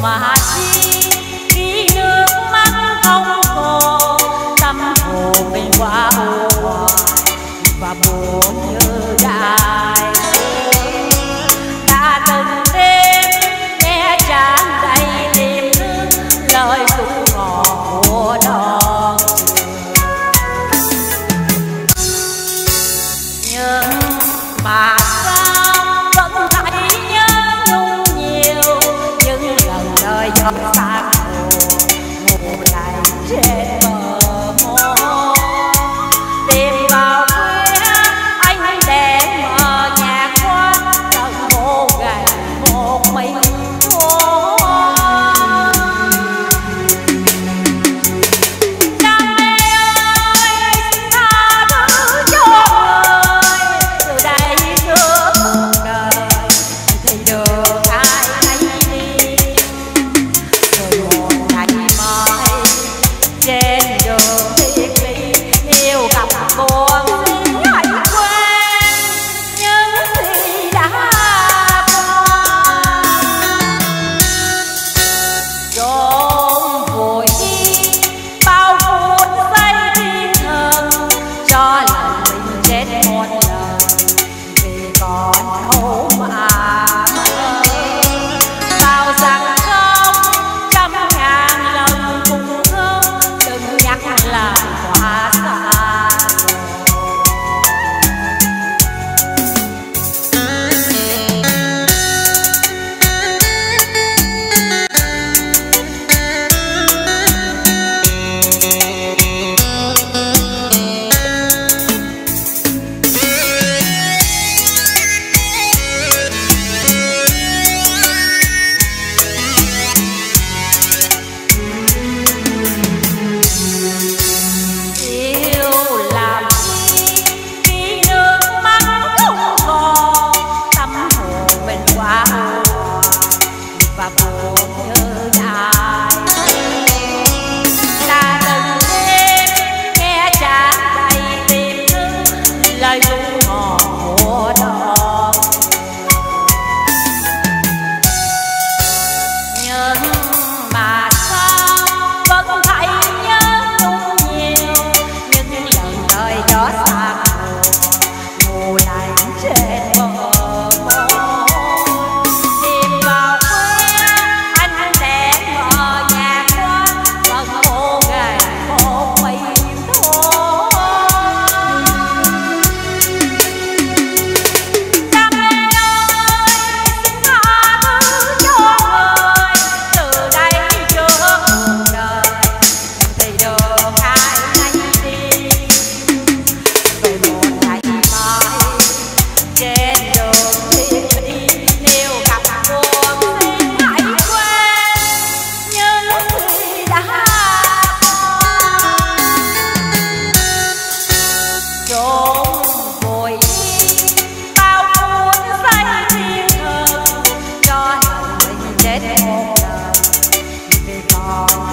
mà chi khi nước mắt không còn tâm hồn bên quá ô và buồn như đại đã từng đêm nghe tràn đầy niềm thương lời ru ngọt của đón nhưng mà sao vẫn thấy nhớ nhung nhiều những lần đời giọt xa mù lại trên bờ môi tìm vào khuya anh đèn mờ nhạt quá cần khô gầy một mình thôi cha mẹ ơi xin tha thứ cho người từ đây suốt cuộc đời thì được ai nấy đi rồi một ngày mai trên đường thiết đi yêu gặp buồn xin hãy quên những gì đã qua chôn vùi đi bao phút giây thiên thần cho lần mình chết một lần vì còn đâu mà mơ bao rằng không trăm ngàn lần cùng không đừng nhắc làm quá xa yêu làm chi khi nước mắt không còn tâm hồn mình quá ô và buồn như đại ta từng đêm nghe tràn đầy niềm thương lời ru ngọt của đón nhưng mà sao vẫn thấy nhớ nhung nhiều những lần đời gió xa mùa lạnh trên bờ môi tìm vào khuya anh đèn mờ nhạt quá vẫn khô gầy một mình thôi cha mẹ ơi xin tha thứ cho người từ đây trước cuộc đời thì được ai nấy đi về một ngày mai trên đường thiết đi nếu gặp buồn xin hãy quên những gì đã qua chôn vùi đi bao phút giây thiên thần cho lần mình chết một lần vì còn